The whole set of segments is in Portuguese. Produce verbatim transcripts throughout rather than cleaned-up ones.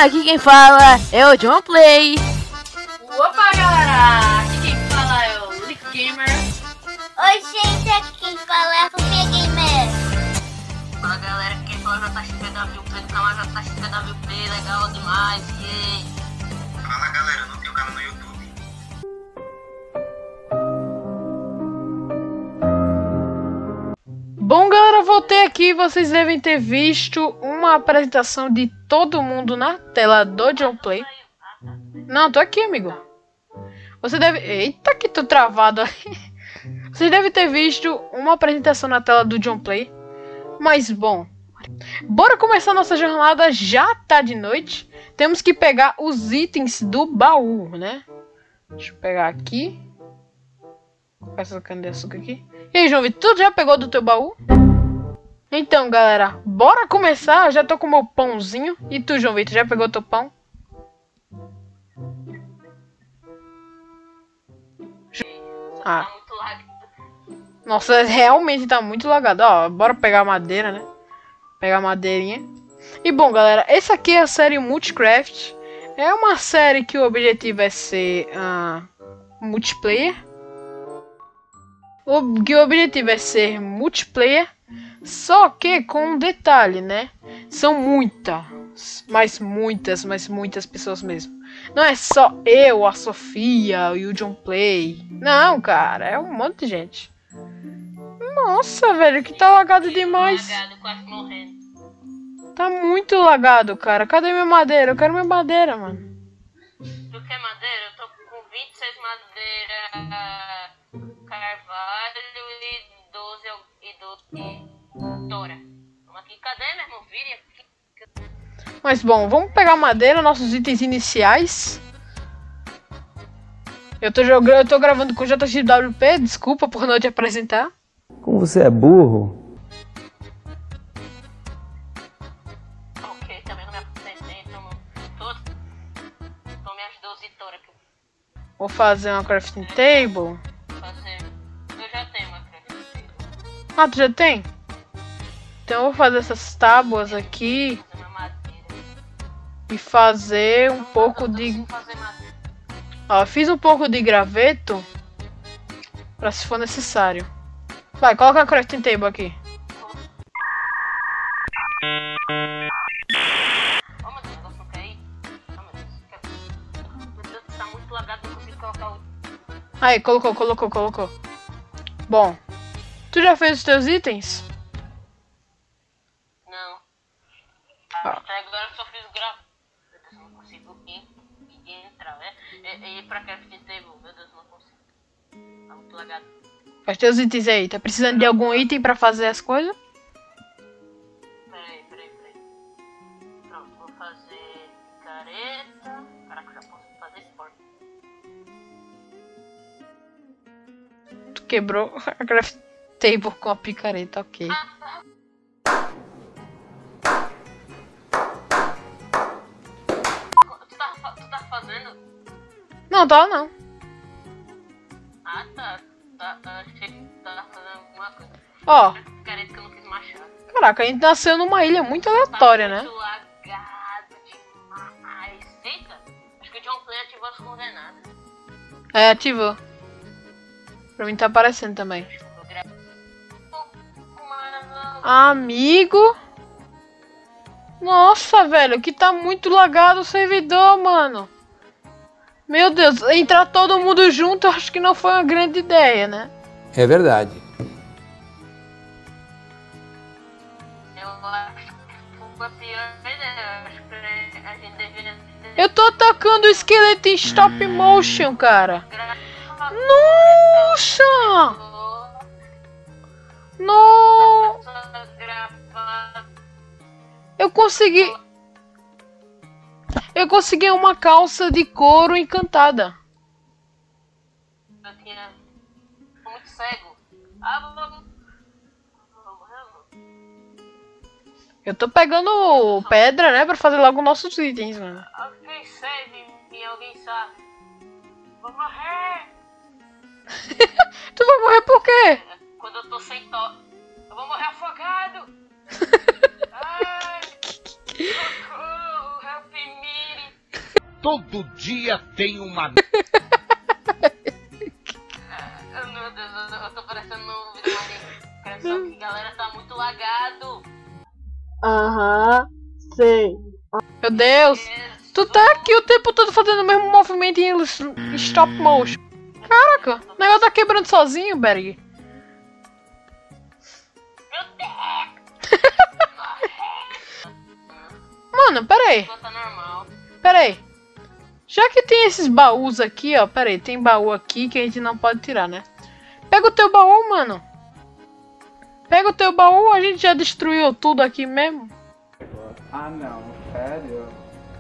aqui quem fala é o John Play. Opa galera, aqui quem fala é o Lick Gamer. Oi gente, aqui quem fala é a Fofia Gamer. Fala galera, aqui quem fala é o J X P W P do canal J X P W P, legal demais, yay! Fala galera, não tenho canal no YouTube. Bom galera, voltei aqui, vocês devem ter visto uma apresentação de todo mundo na tela do John Play. Não, tô aqui, amigo. Você deve... Eita, que tô travado aí. Vocês devem ter visto uma apresentação na tela do John Play. Mas bom, bora começar nossa jornada, já tá de noite. Temos que pegar os itens do baú, né? Deixa eu pegar aqui. Essa cana de açúcar aqui. E aí, João Vitor, tu já pegou do teu baú? Então, galera, bora começar. Eu já tô com o meu pãozinho. E tu, João Vitor, já pegou teu pão? Ah. Tá muito lag. Nossa, realmente tá muito lagado. Ó, bora pegar madeira, né? Pegar madeirinha. E bom, galera, essa aqui é a série Multicraft. É uma série que o objetivo é ser uh, multiplayer. O, que o objetivo é ser multiplayer. Só que com um detalhe, né? São muitas, mas muitas, mas muitas pessoas mesmo. Não é só eu, a Sofia e o John Play. Não, cara, é um monte de gente. Nossa, velho, que tá lagado demais. Lagado, quase morrendo. Tá muito lagado, cara. Cadê minha madeira? Eu quero minha madeira, mano. Tu quer madeira? Eu tô com vinte e seis madeira, carvalho e doze e doze e tora. Vamos aqui, cadê, meu irmão? Vire aqui. Mas bom, vamos pegar madeira, nossos itens iniciais. Eu tô jogando, eu tô gravando com o J X W P, desculpa por não te apresentar. Como você é burro? Ok, também não me apresentei, então tô, tome as doze tora aqui. Vou fazer uma crafting table. Fazer. Eu já tenho uma crafting table. Ah, tu já tem? Então eu vou fazer essas tábuas aqui Fazer uma madeira. e fazer um pouco Eu tô de... sem fazer madeira. Ó, fiz um pouco de graveto pra se for necessário. Vai, coloca a crafting table aqui. Oh meu Deus, o negócio não quer ir. Oh meu Deus, quer... Meu Deus, tá muito lagado, não consigo colocar o... Aí, colocou, colocou, colocou. Bom, tu já fez os teus itens? Não. Ah. Até agora eu só fiz o gravo. Meu Deus, eu não consigo ir, ir entrar, né? E, e ir pra crafting table, meu Deus, eu não consigo. Tá muito lagado. Faz teus itens aí. Tá precisando de algum item pra fazer as coisas? Peraí, peraí, peraí. Pronto, vou fazer careta. Caraca, eu já posso fazer porta. Tu quebrou a crafting table com a picareta, ok. Tu tá, tu tá fazendo? Não, tá não. Ah, tá. Tá, tá. Achei que tu tava fazendo alguma coisa. Ó, Careta que eu não quis machar. caraca, a gente nasceu numa ilha muito aleatória, né? Tá muito lagado demais. Eita, acho que o John Play ativou as coordenadas. É, ativou. Pra mim tá aparecendo também. Vou gravar. Mano, Amigo. Nossa, velho, que tá muito lagado o servidor, mano. Meu Deus, entrar todo mundo junto, eu acho que não foi uma grande ideia, né? É verdade. eu acho que foi a pior ideia. Eu acho que a gente deveria ter Eu tô atacando o esqueleto em stop motion, cara. gravado. Nossa! No! Gravado. Eu consegui... Eu consegui uma calça de couro encantada. Eu tinha. Tô muito cego. Ah, vamos. Vamos, Eu tô pegando pedra, né, pra fazer logo nossos itens, mano. alguém save e alguém sabe. Vou morrer! Tu vai morrer por quê? Quando eu tô sem to... Eu vou morrer afogado! Ai! Socorro! Help me! Todo dia tem uma... Ah, meu Deus, eu, eu tô parecendo no vídeo maneiro. Cresceu que galera tá muito lagado. Aham, sei. Meu Deus. Tu tá aqui o tempo todo fazendo o mesmo movimento em em stop motion. Caraca, o negócio tá quebrando sozinho, Berg. Meu Deus! Mano, pera aí. Tá normal. Pera aí. Já que tem esses baús aqui, ó. Pera aí, tem baú aqui que a gente não pode tirar, né? Pega o teu baú, mano. Pega o teu baú, a gente já destruiu tudo aqui mesmo. Ah, não, sério?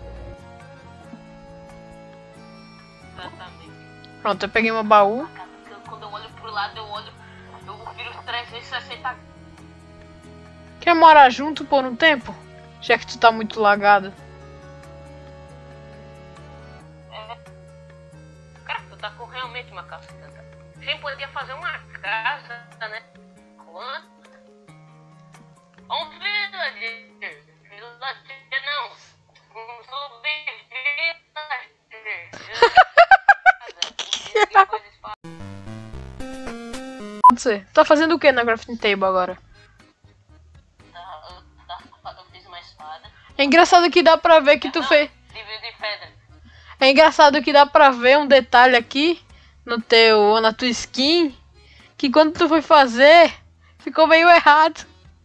Exatamente. Pronto, eu peguei meu baú. Quando eu olho pro lado, eu olho. Eu viro trezentos e sessenta. Quer morar junto por um tempo? Já que tu tá muito lagado. Cara, tu tá com realmente uma casa. A gente poderia fazer uma casa, né? Quanto? Um villager. Villager não. Um Você tá fazendo o que na crafting table agora? Eu fiz uma espada. É engraçado que dá pra ver que tu fez. De pedra. É engraçado que dá pra ver um detalhe aqui no teu, na tua skin, que quando tu foi fazer, ficou meio errado.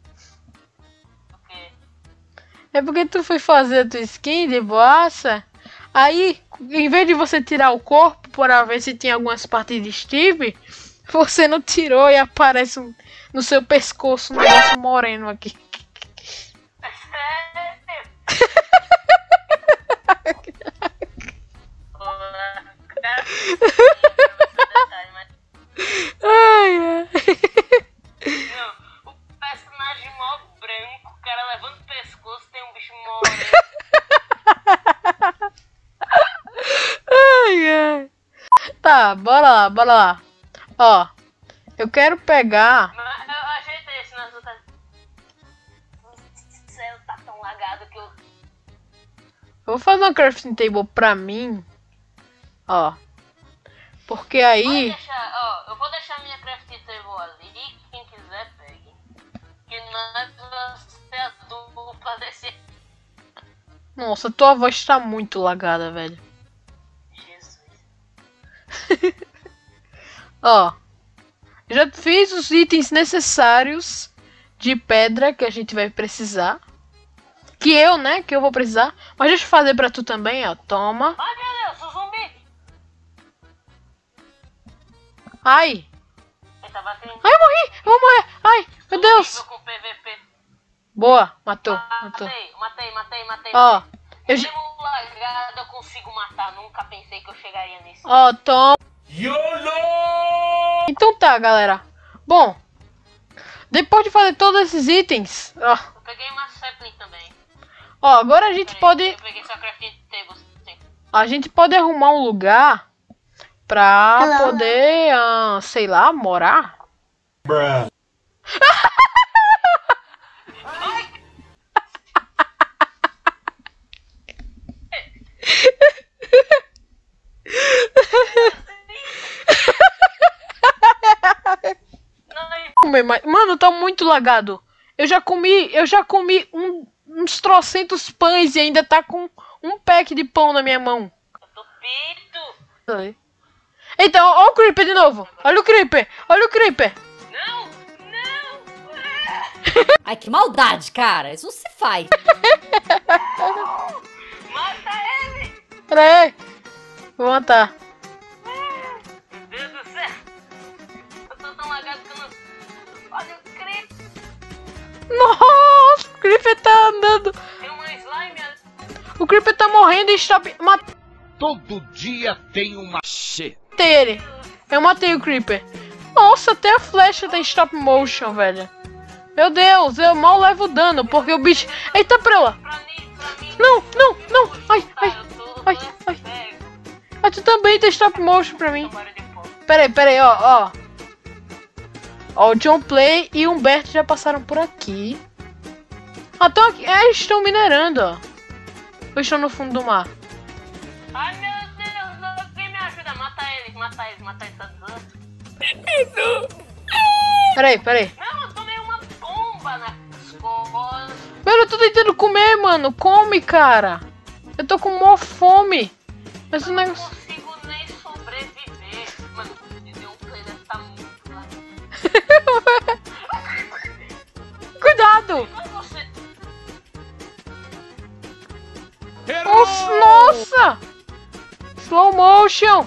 O quê? É porque tu foi fazer a tua skin de boaça, aí, em vez de você tirar o corpo para ver se tinha algumas partes de Steve, você não tirou e aparece um, no seu pescoço um negócio moreno aqui. Ai, ai. Não, o personagem mó branco, o cara levanta o pescoço, tem um bicho moreno. Ai, ai. Tá, bora lá, bora lá. Ó, eu quero pegar. Mas eu ajeitei esse nas outras. O céu tá tão lagado que eu. Eu vou fazer uma crafting table pra mim. Ó. Porque aí. Pode deixar, ó, eu vou deixar minha crafting table ali. Quem quiser, pegue. Que nós vamos ser a dupla desse. Nossa, tua voz tá muito lagada, velho. Jesus. Ó. Já fiz os itens necessários de pedra que a gente vai precisar. Que eu, né? Que eu vou precisar. Mas deixa eu fazer pra tu também, ó. Toma. Ai, meu Deus, o zumbi! Ai. Ele tá batendo. Ai, eu morri. Eu vou morrer. Ai, meu Deus. Com P V P. Boa. Matou. Matou. Matei, matei, matei, matei. Ó. Eu... Mesmo lagado eu consigo matar. Nunca pensei que eu chegaria nisso. Ó, toma. Então tá, galera. Bom. Depois de fazer todos esses itens. Ó. Eu peguei uma sapling também. Ó, agora a gente Peraí, pode. Eu peguei só crafting table. Sim. A gente pode arrumar um lugar pra Hello. poder, ah, sei lá, morar. Bruh. Mano, tá muito lagado. Eu já comi, eu já comi um, uns trocentos pães e ainda tá com um pack de pão na minha mão. Eu tô pito. Então, ó o Creeper de novo. Olha o Creeper, olha o Creeper. Não, não. Ai, que maldade, cara. Isso não se faz. Mata ele. Pera aí. Vou matar. Meu Deus do céu. Eu tô tão lagado que eu não... Olha o creep. Nossa, o Creeper tá andando. Tem uma slime ali. O Creeper tá morrendo e está... Matei Todo dia tem uma... Shit. ele. Eu matei o Creeper. Nossa, até a flecha tá em stop motion, velho. Meu Deus, eu mal levo dano, porque o bicho... Eita, pra lá. Pra mim, pra mim. Não, não, não. Ai, ai, Eu tô, eu ai, tô ai. cego. Ah, tu também tem stop motion pra mim. Tomara de fogo. Pera aí, pera aí, ó, ó. Ó, o John Play e o Humberto já passaram por aqui. Ah, estão aqui. É, eles estão minerando, ó. Ou estão no fundo do mar? Ai meu Deus, alguém me ajuda, mata eles, mata eles, mata eles. Peraí, peraí. Não, eu tomei uma bomba nas costas. Velho, eu tô tentando comer, mano. Come, cara. Eu tô com mó fome. Mas o Eu negócio... não consigo nem sobreviver. Mano, o de um play deve estar muito lá. Cuidado! Mas você... Nossa, nossa! Slow motion!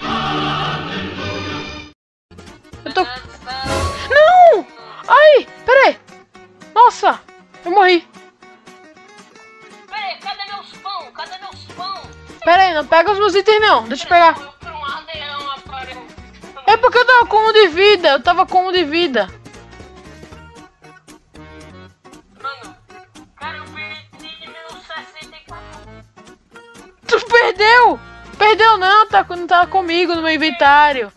Eu tô... Não! Ai, peraí! Nossa! Eu morri! Peraí, cadê meus pão? Cadê meus pão? Peraí, não pega os meus itens não. Deixa eu pegar. Eu fui um aldeão, apareceu. É porque eu tava com um de vida. Eu tava com um de vida. Mano, cara, eu perdi meus sessenta e quatro. Tu perdeu? Perdeu não, tá, não tá comigo no meu inventário.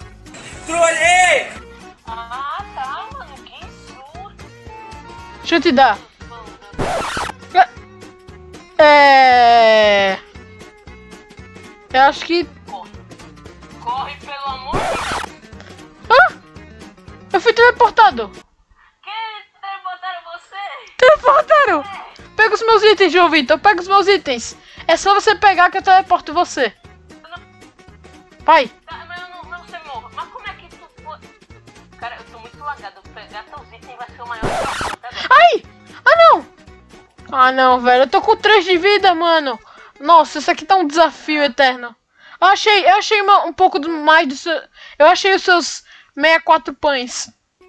Ah, tá, mano, que surto. Deixa eu te dar. É... Eu acho que... Corre, pelo amor de Deus. Ah! Eu fui teleportado. Quem teleportaram você? Teleportaram. Pega os meus itens, João Vitor. Pega os meus itens. É só você pegar que eu teleporto você. Vai. Tá, mas eu não, não sei morro. Mas como é que tu foi? Cara, eu tô muito lagado. Pegar teus itens vai ser o maior desafio até agora. Ai! Ah, não! Ah, não, velho. Eu tô com três de vida, mano. Nossa, isso aqui tá um desafio eterno. Eu achei, eu achei uma, um pouco do, mais do seu... Eu achei os seus sessenta e quatro pães.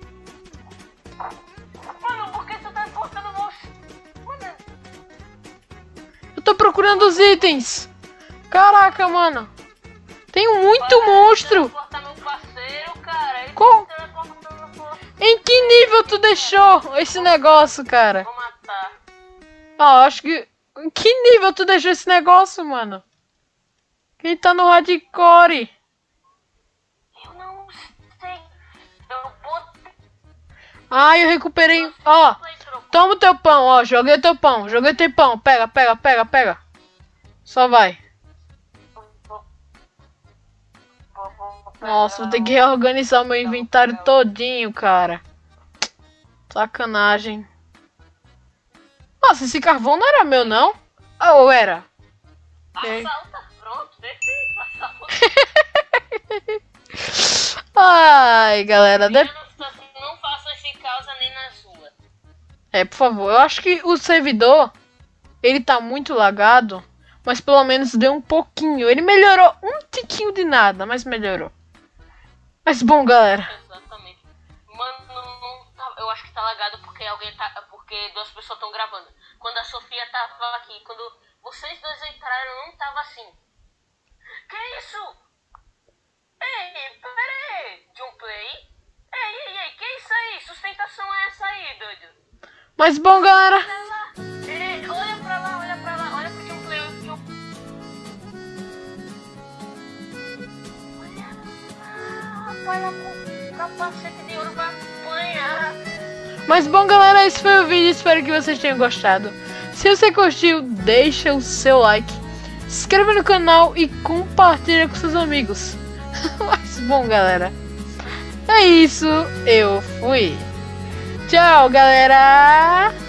Mano, por que tu tá cortando o Mano, Eu tô procurando os itens. Caraca, mano. Tem muito monstro. cortar meu parceiro, cara. Ele Qual? teleporta meu parceiro. Em que nível tu deixou esse negócio, cara? Vou matar. Ah, acho que... Em que nível tu deixou esse negócio, mano? Quem tá no hardcore? Eu não sei. Eu botei. Ah, eu recuperei... Ó, toma o teu pão, ó. Joguei teu pão, joguei teu pão. Pega, pega, pega, pega. Só vai. Nossa, vou ter que reorganizar o meu inventário todinho, cara. Sacanagem. Nossa, esse carvão não era meu, não? Ou era? Ok. Assalta, pronto, perfeito, assalta. Ai, galera. De... Não faça esse causa nem na sua. É, por favor. Eu acho que o servidor, ele tá muito lagado. Mas pelo menos deu um pouquinho. Ele melhorou um tiquinho de nada, mas melhorou. Mas bom, galera. Exatamente. Mano, não, não tá, eu acho que tá lagado porque alguém tá. Porque duas pessoas estão gravando. Quando a Sofia tava aqui, quando vocês dois entraram, não tava assim. Que isso? Ei, pera aí. John Play? Ei, ei, ei, que isso aí? Sustentação é essa aí, doido? Mas bom, galera. Olha lá. Ei, olha pra lá, olha pra lá, olha pro John Play. John... Olha lá, o capacete de ouro vai apanhar. Mas bom, galera, esse foi o vídeo. Espero que vocês tenham gostado. Se você curtiu, deixa o seu like, se inscreva no canal e compartilha com seus amigos. Mas bom, galera, é isso. Eu fui. Tchau, galera.